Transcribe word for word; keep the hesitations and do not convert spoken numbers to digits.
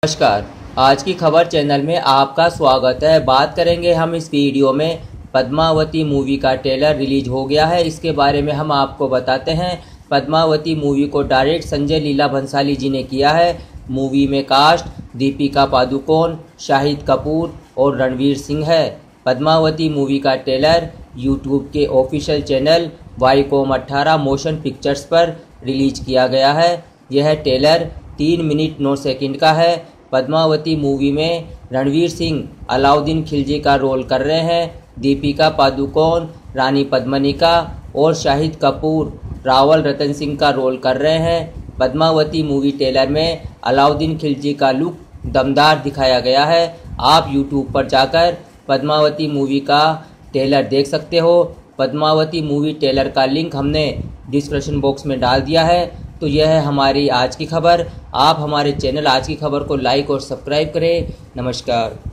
नमस्कार। आज की खबर चैनल में आपका स्वागत है। बात करेंगे हम इस वीडियो में पद्मावती मूवी का ट्रेलर रिलीज हो गया है, इसके बारे में हम आपको बताते हैं। पद्मावती मूवी को डायरेक्ट संजय लीला भंसाली जी ने किया है। मूवी में कास्ट दीपिका पादुकोण, शाहिद कपूर और रणवीर सिंह है। पद्मावती मूवी का ट्रेलर यूट्यूब के ऑफिशियल चैनल वाईकॉम अठारह मोशन पिक्चर्स पर रिलीज किया गया है। यह ट्रेलर तीन मिनट नौ सेकंड का है। पद्मावती मूवी में रणवीर सिंह अलाउद्दीन खिलजी का रोल कर रहे हैं। दीपिका पादुकोण रानी पद्मिनी और शाहिद कपूर रावल रतन सिंह का रोल कर रहे हैं। पद्मावती मूवी ट्रेलर में अलाउद्दीन खिलजी का लुक दमदार दिखाया गया है। आप यूट्यूब पर जाकर पद्मावती मूवी का ट्रेलर देख सकते हो। पद्मावती मूवी ट्रेलर का लिंक हमने डिस्क्रिप्शन बॉक्स में डाल दिया है। तो यह है हमारी आज की खबर। आप हमारे चैनल आज की खबर को लाइक और सब्सक्राइब करें। नमस्कार।